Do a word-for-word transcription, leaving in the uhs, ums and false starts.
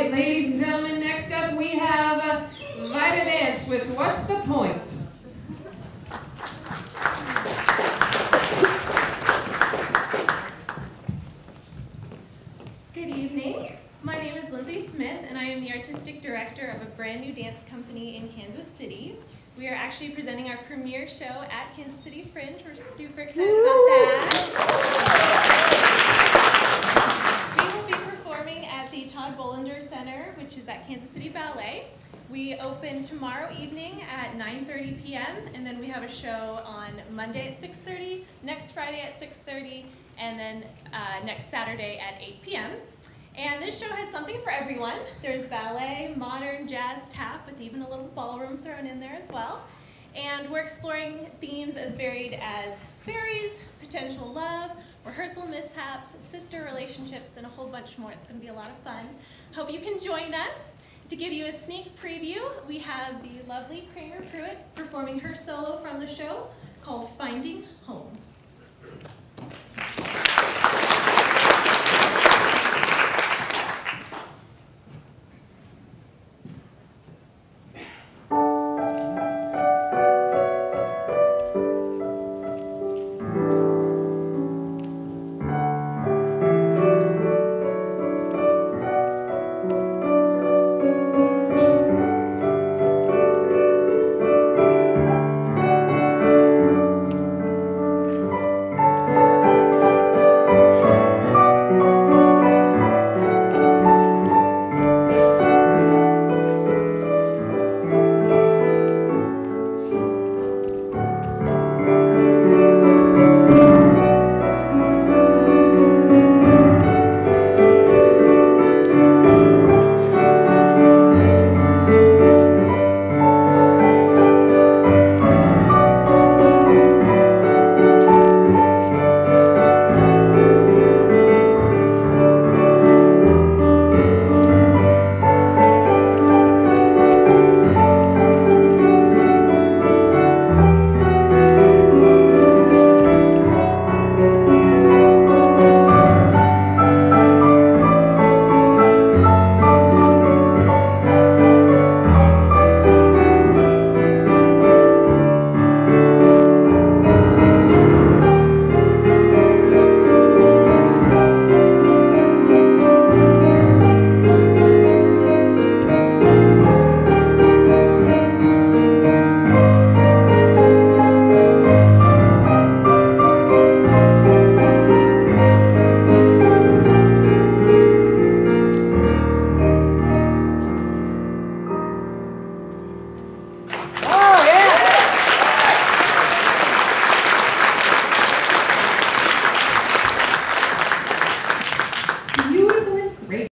right, ladies and gentlemen, next up we have uh, VidaDance with What's the Point? Good evening. My name is Lindsay Smith, and I am the artistic director of a brand new dance company in Kansas City. We are actually presenting our premiere show at Kansas City Fringe. We're super excited about that. We will be performing at the Todd Bollinger Center, which is at Kansas City Ballet. We open tomorrow evening at nine thirty p m and then we have a show on Monday at six thirty, next Friday at six thirty, and then uh, next Saturday at eight p m And this show has something for everyone. There's ballet, modern, jazz, tap, with even a little ballroom thrown in there as well. And we're exploring themes as varied as fairies, potential love, rehearsal mishaps, sister relationships, and a whole bunch more. It's going to be a lot of fun. Hope you can join us. To give you a sneak preview, we have the lovely Kramer Pruitt performing her solo from the show called Finding Home.